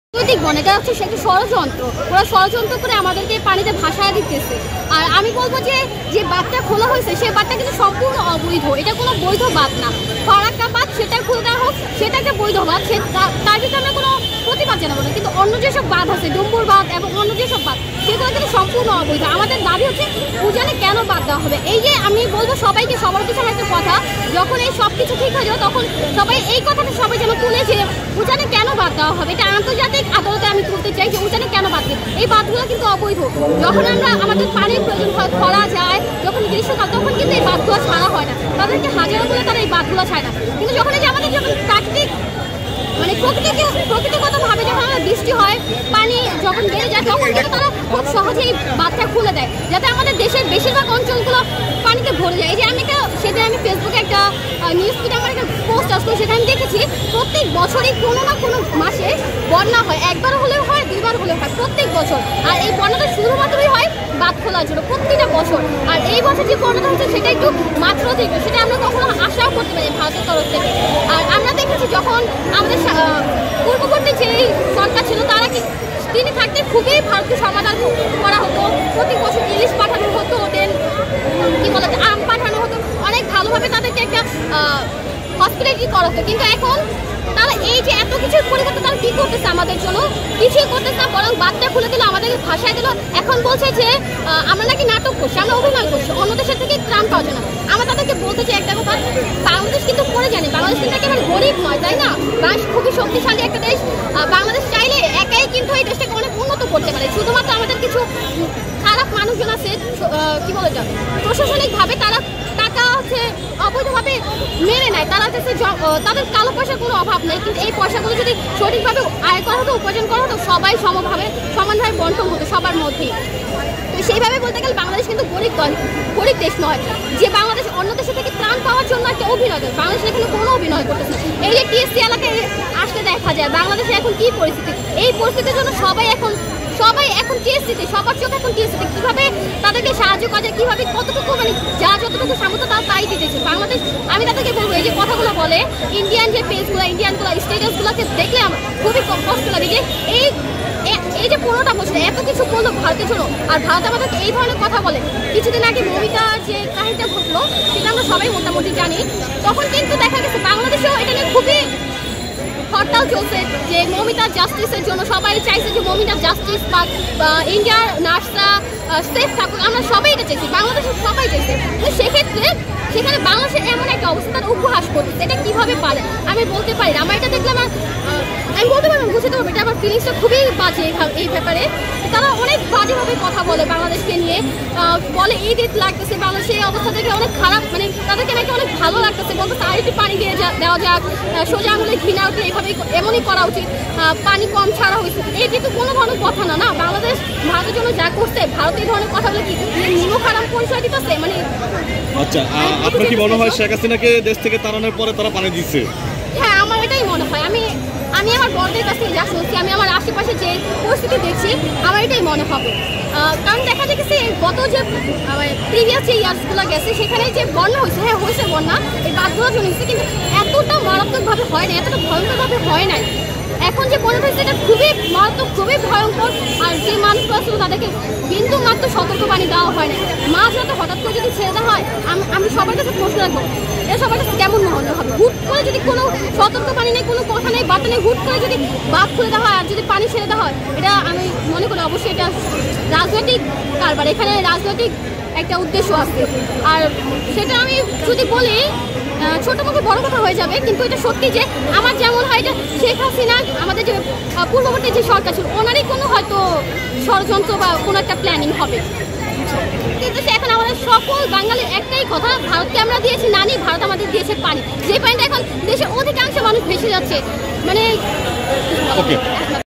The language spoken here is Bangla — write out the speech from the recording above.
রাজনৈতিক বনেটা হচ্ছে সে একটা ষড়যন্ত্র। ওরা ষড়যন্ত্র করে আমাদেরকে পানিতে ভাসায় দিতেছে। আর আমি বলবো যে যে বাঁধটা খোলা হয়েছে সেই বাঁধটা কিন্তু সম্পূর্ণ অবৈধ। এটা কোনো বৈধ বাঁধ না। ফারাক্কা বাঁধ সেটা খুলে দেওয়া হোক, সেটা একটা বৈধ বাঁধ, তার ভিতরে আমরা কোনো প্রতিবাদ জানাবো না। কিন্তু অন্য যেসব বাঁধ আছে, ডুম্বুর বাঁধ এবং অন্য যেসব বাঁধ, সেগুলো কিন্তু সম্পূর্ণ অবৈধ। আমাদের দাবি হচ্ছে উজানে কেন বাঁধ দেওয়া হবে। এই যে আমি বলবো সবাইকে, সবার কিছু একটা কথা, যখন এই সব কিছু ঠিক হয়ে যাবে তখন সবাই এই কথাটা সবাই যেন তুলে যে উজানে কেন বাঁধ দেওয়া হবে। এটা আন্তর্জাতিক আদালতে আমি তুলতে চাই যে উজানে কেন বাঁধ দেয়। এই বাঁধগুলো কিন্তু অবৈধ। যখন আমাদের পানির প্রয়োজন হয়, খরা যায়, যখন গ্রীষ্মকাল, তখন কিন্তু এই বাঁধগুলো ছাড়া হয় না। তাদেরকে হাজারো করে তারা এই বাঁধগুলো ছাড়ে না। কিন্তু যখন এই যে আমাদের যখন প্রাকৃতিক মানে প্রকৃতিগতভাবে যখন আমাদের বৃষ্টি হয়, পানি যখন বেড়ে যায়, তখন কিন্তু তারা খুব সহজেই বাঁধটা খুলে দেয়, যাতে আমাদের দেশের বেশিরভাগ অঞ্চলগুলো পানিতে ভরে যায়। এই যে সেদিন আমি ফেসবুকে একটা নিউজ ফিডে আমার একটা পোস্ট আসলো, সেখানে আমি দেখেছি প্রত্যেক বছরই কোনো না কোনো মাসে বন্যা হয়। একবার হলেও হয়, দুইবার হলেও হয়, প্রত্যেক বছর। আর এই বন্যাটা শুধুমাত্রই হয় বাঁধ খোলার জন্য, প্রতিটা বছর। আর এই বছর যে বন্যাটা হচ্ছে সেটা একটু মাত্রাধিক, সেটা আমরা কখনো আশাও করতে পারি ভারতের তরফ থেকে। আর আমরা দেখেছি যখন আমাদের পূর্ববর্তী যে সরকার ছিল, তারা তিনি থাকতে খুবই ভারতকে সমাধান করা হতো। প্রতি বছর ইলিশ পাঠানো হতো, দেন কি বলে আম পাঠানো হতো, অনেক ভালোভাবে তাদেরকে একটা হসপিটালিটি করা হতো। কিন্তু এখন তারা এই যে এত কিছুর পরিবর্তে তারা কি করতেছে আমাদের জন্য? কিছুই করতেছে না, বরং বাচ্চা খুলে দিল, আমাদেরকে ভাষায় দিল। এখন বলছে যে আমরা নাকি নাটক করছি, আমরা অভিনয় করছি, অন্য দেশের থেকে ত্রাণ পাওয়া যায় না। আমরা তাদেরকে বলতে চাই একটা কথা, বাংলাদেশ কিন্তু পড়ে জানি, বাংলাদেশ কিন্তু একেবারে গরিব নয়, তাই না? বাংলাদেশ খুবই শক্তিশালী একটা দেশ। বাংলাদেশ চাইলে একাই কিন্তু এই দেশটাকে অনেক উন্নত করতে পারে। শুধুমাত্র আমাদের কিছু খারাপ মানুষজন আছে, কি বলে যাবে, প্রশাসনিকভাবে তারা টাকা হচ্ছে অবৈধভাবে মেরে নেয়। তারা হচ্ছে তাদের কালো পয়সার কোনো অভাব নেই, কিন্তু এই পয়সাগুলো যদি সঠিকভাবে আয় করা হতো, উপার্জন করা হতো, সবাই সমানভাবে বন্টন হতো সবার মধ্যেই। তো সেইভাবে বলতে গেলে বাংলাদেশ কিন্তু গরিব দেশ নয় যে বাংলাদেশ অন্য দেশে থেকে ত্রাণ পাওয়ার জন্য একটা অভিনয় করে। বাংলাদেশ এখানে কোনো অভিনয় করতেছে। এই যে টিএসসি এলাকায় আসলে দেখা যায় বাংলাদেশে এখন কি পরিস্থিতি। এই পরিস্থিতির জন্য সবাই এখন টিএসসিতে, সবার চোখ এখন টিএসসিতে। কীভাবে তাদেরকে সাহায্য করা যায়, কীভাবে কতটুকু মানে যা যতটুকু সামর্থ্য তারা তাই দিতেছে। বাংলাদেশ, আমি তাদেরকে বলবো, এই যে কথাগুলো বলে ইন্ডিয়ান যে পেজগুলো, ইন্ডিয়ানগুলো স্টেটাসগুলোকে দেখলে আমার খুবই কষ্ট লাগে যে এই যে 15টা বছর এত কিছু করলো ভারতের জন্য, আর ভারত আমাদেরকে এই ধরনের কথা বলে। কিছুদিন আগে মমিতার যে কাহিনীটা ঘটলো, সেটা আমরা সবাই মোটামুটি জানি। তখন কিন্তু দেখা গেছে বাংলাদেশেও এটা নিয়ে খুবই হরতাল চলছে যে মমিতার জাস্টিসের জন্য। সবাই চাইছে যে মমিতার জাস্টিস পাক, ইন্ডিয়ার নার্সরা সেফ থাকুক, আমরা সবাই এটা চাইছি, বাংলাদেশের সবাই চাইছে। কিন্তু সেক্ষেত্রে সেখানে বাংলাদেশের এমন একটা অবস্থা তার উপহাস করতেছে। এটা কীভাবে পারে আমি বলতে পারি না। আমার এটা দেখলে আমি বলতে পারবো, বুঝতে পারবো, এটা আমার ফিলিংসটা খুবই বাজে এই ব্যাপারে। তারা অনেক বাজেভাবে কথা বলে বাংলাদেশকে নিয়ে, বলে ঈদ লাগতেছে, বাংলাদেশের এই অবস্থা থেকে অনেক খারাপ, মানে তাদেরকে নাকি অনেক ভালো লাগতেছে, বলতেছে আর একটু পানি দিয়ে দেওয়া যাক, সোজা আঙুলে ঘৃণা উঠলে এমনই করা উচিত, পানি কম ছাড়া হয়েছে। এই যেহেতু কোনো ধরনের কথা না, বাংলাদেশ ভারতের জন্য যা করছে, ভারত এই ধরনের কথা বলে কি নিম্ন খারাপ পরিচয় দিতেছে। মানে আচ্ছা, আপনার কি মনে হয় শেখ হাসিনাকে দেশ থেকে তাড়ানোর পরে তারা পানি দিচ্ছে? হ্যাঁ, আমার এটাই মনে হয়। আমি আমার বড়দের কাছ থেকে যা শুনছি, আমি আমার আশেপাশে যে পরিস্থিতি দেখছি, আমার এটাই মনে হবে। কারণ দেখা যাচ্ছে গত যে প্রিভিয়াস যে ইয়ার্সগুলো গেছে, সেখানে যে বন্যা হয়েছে, হ্যাঁ হয়েছে বন্যা, এই বাঁধগুলোর জন্য হয়েছে, কিন্তু এতটা মারাত্মকভাবে হয় নাই, এতটা ভয়ঙ্করভাবে হয় নাই। এখন যে বন্যা হয়েছে এটা খুবই মারাত্মক, খুবই ভয়ঙ্কর। আর যে মানুষগুলো ছিল তাদেরকে বিন্দু মাত্র সতর্কবাণী দেওয়া হয় না। মাছ যাতে হঠাৎ করে যদি ছেড়ে দেওয়া হয়, আমি সবার কাছে প্রশ্ন রাখবো, এটা সবার কাছে কেমন মনে হবে? হুট করে যদি কোনো সতর্কবাণী নেই, কোনো কথা নেই, বার্তা নেই, হুট করে যদি বাঁধ খুলে দেওয়া হয় আর যদি পানি ছেড়ে দেওয়া হয়, এটা আমি মনে করি অবশ্যই এটা রাজনৈতিক কারবার। এখানে রাজনৈতিক একটা উদ্দেশ্য আছে। আর সেটা আমি যদি বলি ছোট মুখে বড় কথা হয়ে যাবে, কিন্তু এটা সত্যি যে আমার যেমন হয় যে শেখ হাসিনা আমাদের যে পূর্ববর্তী যে সরকার ছিল, ওনারই কোনো হয়তো ষড়যন্ত্র বা কোনো একটা প্ল্যানিং হবে। কিন্তু এখন আমাদের সকল বাঙালির একটাই কথা, ভারতকে আমরা দিয়েছি নানি, ভারত আমাদের দিয়েছে পানি। যে পানিটা এখন দেশের অধিকাংশ মানুষ ভেসে যাচ্ছে, মানে